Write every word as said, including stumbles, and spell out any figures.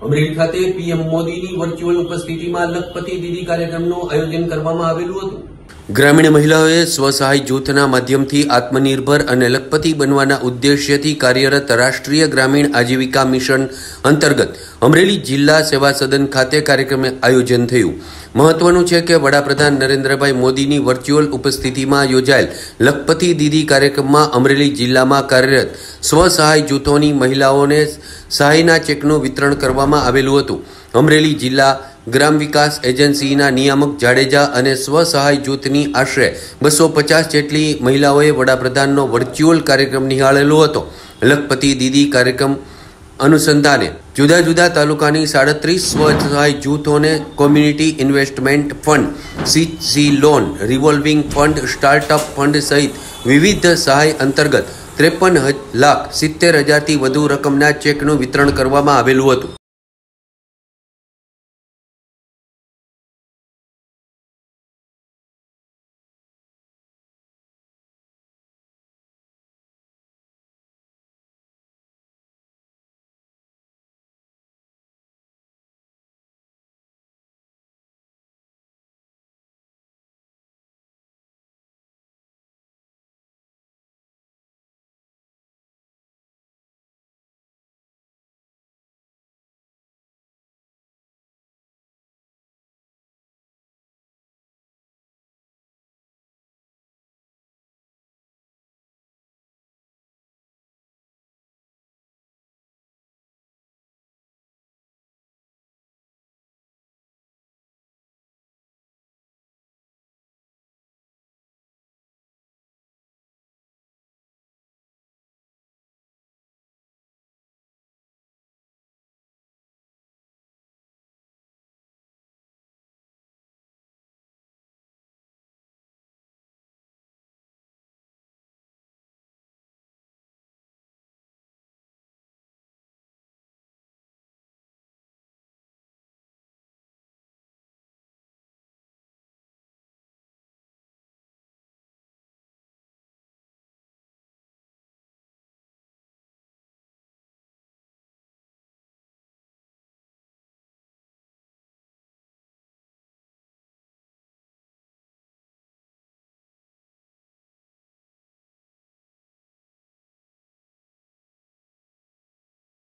અમરેલી ખાતે પીએમ મોદીની વર્ચ્યુઅલ ઉપસ્થિતિમાં લખપતિ દીદી કાર્યક્રમનું આયોજન કરવામાં આવેલું હતું। ગ્રામીણ મહિલાઓએ સ્વસહાય જૂથના માધ્યમથી આત્મનિર્ભર અને લખપતિ બનવાના ઉદ્દેશ્યથી કાર્યરત રાષ્ટ્રીય ગ્રામીણ આજીવિકા મિશન અંતર્ગત અમરેલી જિલ્લા સેવા સદન ખાતે કાર્યક્રમ આયોજન થયું। મહત્વનું છે કે વડાપ્રધાન નરેન્દ્રભાઈ મોદીની વર્ચ્યુઅલ ઉપસ્થિતિમાં યોજાયેલ લખપતિ દીદી કાર્યક્રમમાં અમરેલી જિલ્લામાં કાર્યરત સ્વસહાય જૂથોની મહિલાઓને સહાયના ચેકનું વિતરણ કરવામાં આવેલું હતું। અમરેલી જિલ્લા ગ્રામ વિકાસ એજન્સીના નિયામક જાડેજા અને સ્વસહાય જૂથની આશરે બસો પચાસ જેટલી મહિલાઓએ વડાપ્રધાનનો વર્ચ્યુઅલ કાર્યક્રમ નિહાળેલો હતો। લખપતિ દીદી કાર્યક્રમ અનુસંધાને જુદા જુદા તાલુકાની સાડત્રીસ સ્વસહાય જૂથોને community investment fund, CC loan, revolving fund, startup fund સહિત વિવિધ સહાય અંતર્ગત ત્રેપન લાખ સિત્તેર હજારથી વધુ રકમના ચેકનું વિતરણ કરવામાં આવેલું હતું।